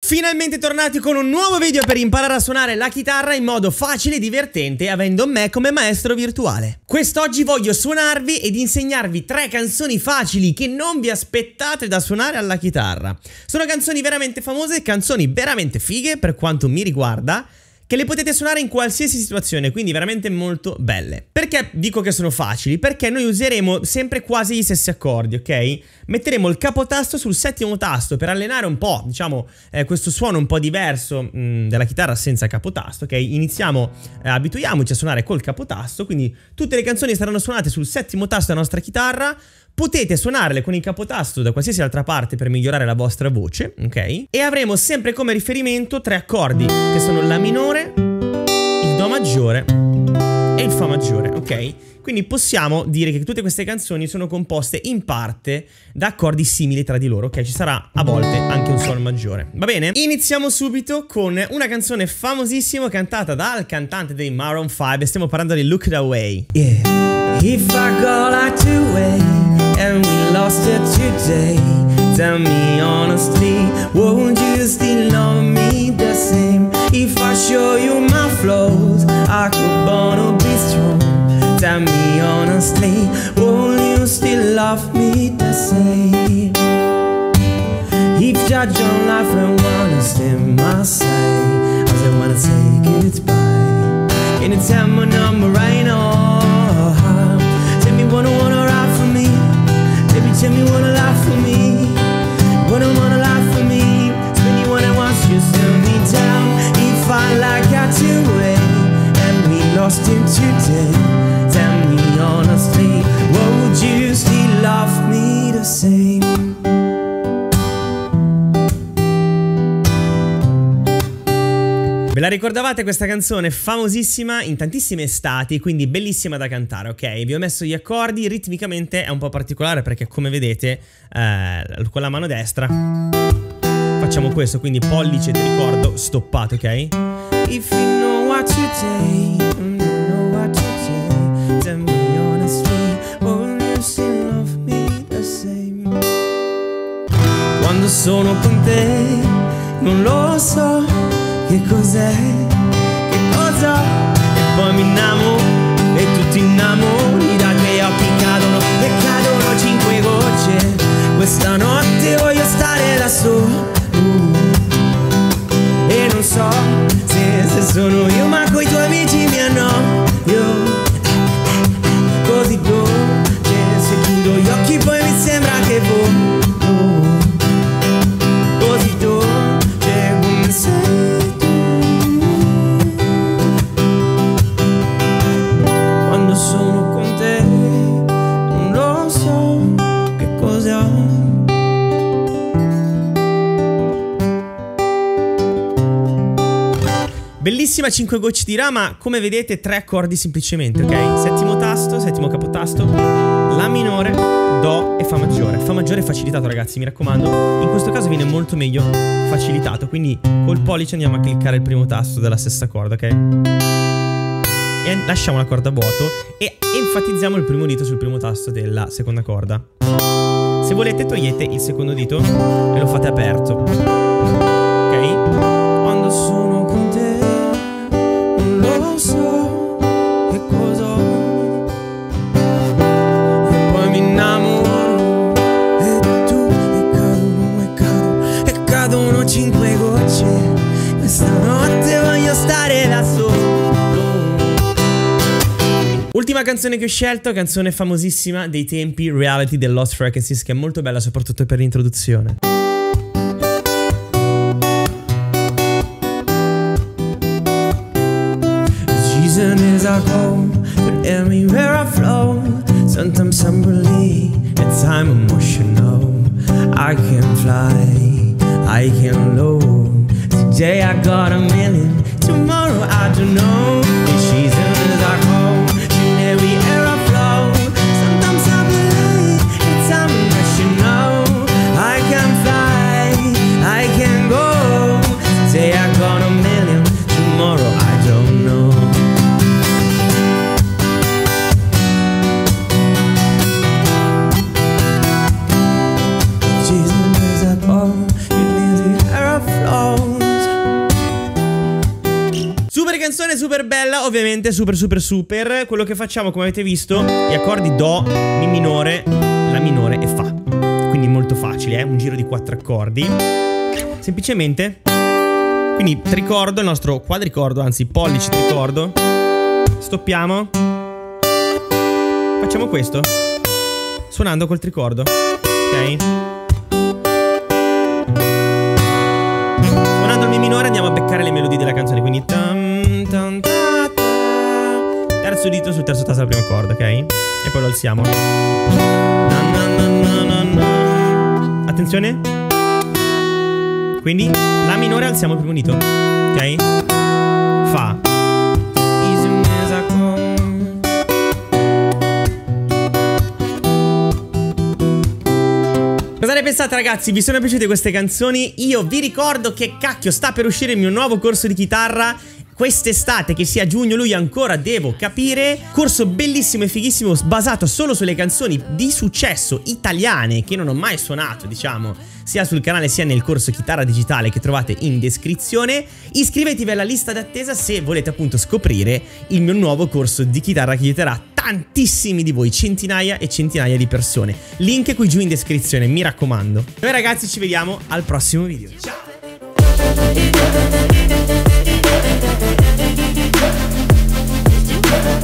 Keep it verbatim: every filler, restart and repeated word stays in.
Finalmente tornati con un nuovo video per imparare a suonare la chitarra in modo facile e divertente, avendo me come maestro virtuale. Quest'oggi voglio suonarvi ed insegnarvi tre canzoni facili che non vi aspettate da suonare alla chitarra. Sono canzoni veramente famose, canzoni veramente fighe per quanto mi riguarda, che le potete suonare in qualsiasi situazione, quindi veramente molto belle. Perché dico che sono facili? Perché noi useremo sempre quasi gli stessi accordi, ok? Metteremo il capotasto sul settimo tasto per allenare un po', diciamo, eh, questo suono un po' diverso mh, della chitarra senza capotasto, ok? Iniziamo, eh, abituiamoci a suonare col capotasto, quindi tutte le canzoni saranno suonate sul settimo tasto della nostra chitarra. Potete suonarle con il capotasto da qualsiasi altra parte per migliorare la vostra voce, ok? E avremo sempre come riferimento tre accordi, che sono la minore, il do maggiore e il fa maggiore, ok? Quindi possiamo dire che tutte queste canzoni sono composte in parte da accordi simili tra di loro, ok? Ci sarà a volte anche un sol maggiore, va bene? Iniziamo subito con una canzone famosissima cantata dal cantante dei Maroon five, stiamo parlando di Look Away. Yeah. If I go like two-way and we lost it today, tell me honestly, won't you still love me the same? If I show you my flaws, I could wanna be strong. Tell me honestly, won't you still love me the same? If judge your life and wanna stay my side, I say wanna say goodbye. Can you tell my number right now? Tell me wanna wanna ride for me. Baby, tell me wanna lie for me. Wanna wanna lie for me. Spend you wanna want you slow me down. If I like I do it and we lost him today, tell me honestly, would you still love me the same? Ve la ricordavate questa canzone famosissima in tantissime estati, quindi bellissima da cantare, ok? Vi ho messo gli accordi, ritmicamente è un po' particolare perché come vedete eh, con la mano destra facciamo questo, quindi pollice, ti ricordo, stoppato, ok? If you know what you take, you know what you take, tell me honestly, will you still love me the same? Quando sono con te non lo so che cos'è, che cosa, e poi mi innamoro e tu ti innamori, dai tuoi occhi cadono e cadono cinque gocce. Questa notte voglio stare da solo e non so se, se sono io, ma coi tuoi amici mi annoio così dolce. Se chiudo gli occhi poi mi sembra che volo così dolce come sei. Sono con te, non lo so che cosa. Bellissima cinque gocce di Ra, come vedete tre accordi semplicemente, ok? Settimo tasto, settimo capotasto, La minore, Do e Fa maggiore. Fa maggiore è facilitato, ragazzi, mi raccomando. In questo caso viene molto meglio facilitato, quindi col pollice andiamo a cliccare il primo tasto della stessa corda, ok? E lasciamo la corda a vuoto e enfatizziamo il primo dito sul primo tasto della seconda corda. Se volete togliete il secondo dito e lo fate aperto, ok? Quando sono con te non lo so che cosa, e poi mi innamoro e tu e cadono e cadono e cadono cinque gocce. Questa notte voglio stare da solo. Ultima canzone che ho scelto, canzone famosissima dei tempi, Reality del Lost Frequencies, che è molto bella soprattutto per l'introduzione. Season is I go, but everywhere I flow. Sometimes I'm really, at time emotional. I can fly, I can low. Today I got a million, tomorrow I don't know. The season is I go. Every air I flow, sometimes I believe it's time emotional. I can fly, I can go. Today I got a million, tomorrow I don't know. Jesus is I go, you need the air I flow. canzone super bella, ovviamente super super super. Quello che facciamo, come avete visto, gli accordi Do, Mi minore, La minore e Fa. Quindi molto facile, eh? Un giro di quattro accordi. Semplicemente, quindi tricordo, il nostro quadricordo, anzi pollice tricordo. Stoppiamo. Facciamo questo suonando col tricordo. Ok? Suonando il Mi minore andiamo a beccare le melodie della canzone. Quindi tam, tam, ta, ta. Terzo dito sul terzo tasto della prima corda, ok? E poi lo alziamo. Na, na, na, na, na, na. Attenzione. Quindi La minore alziamo il primo dito. Ok? Fa. Cosa ne pensate, ragazzi? Vi sono piaciute queste canzoni? Io vi ricordo che cacchio sta per uscire il mio nuovo corso di chitarra quest'estate, che sia giugno, luglio ancora devo capire. Corso bellissimo e fighissimo basato solo sulle canzoni di successo italiane che non ho mai suonato, diciamo, sia sul canale sia nel corso chitarra digitale che trovate in descrizione. Iscrivetevi alla lista d'attesa se volete appunto scoprire il mio nuovo corso di chitarra che aiuterà tantissimi di voi, centinaia e centinaia di persone. Link qui giù in descrizione, mi raccomando. Noi ragazzi ci vediamo al prossimo video. Ciao!